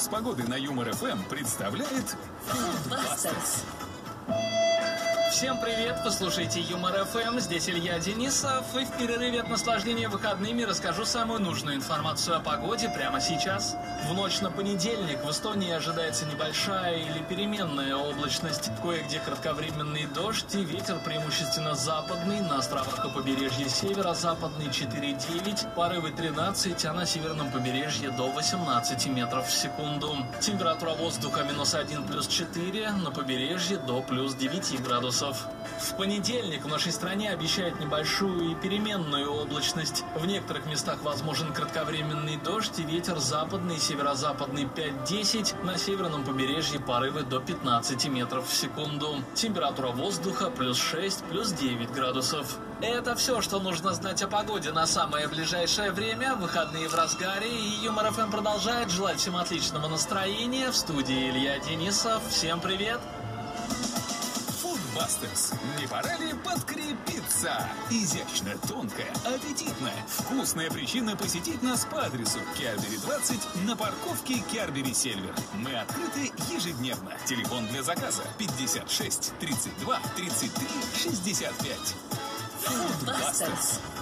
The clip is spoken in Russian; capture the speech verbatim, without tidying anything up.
Прогноз погоды на Юмор ФМ представляет Фудбастерс. Всем привет, вы слушаете Юмор ФМ, здесь Илья Денисов, и в перерыве от наслаждения выходными расскажу самую нужную информацию о погоде прямо сейчас. В ночь на понедельник в Эстонии ожидается небольшая или переменная облачность, кое-где кратковременный дождь и ветер преимущественно западный, на островах и побережье северо-западный четыре-девять, порывы тринадцать, а на северном побережье до восемнадцати метров в секунду. Температура воздуха минус один плюс четыре, на побережье до плюс девяти градусов. В понедельник в нашей стране обещают небольшую и переменную облачность. В некоторых местах возможен кратковременный дождь и ветер западный, северо-западный пять-десять, на северном побережье порывы до пятнадцати метров в секунду. Температура воздуха плюс шесть, плюс девять градусов. Это все, что нужно знать о погоде на самое ближайшее время. Выходные в разгаре, и Юмор ФМ продолжает желать всем отличного настроения. В студии Илья Денисов. Всем привет! Фудбастерс. Не пора ли подкрепиться? Изящная, тонкая, аппетитная, вкусная причина посетить нас по адресу Кербери двадцать на парковке Кербери Сильвер. Мы открыты ежедневно. Телефон для заказа пятьдесят шесть тридцать два тридцать три шестьдесят пять. Фудбастерс.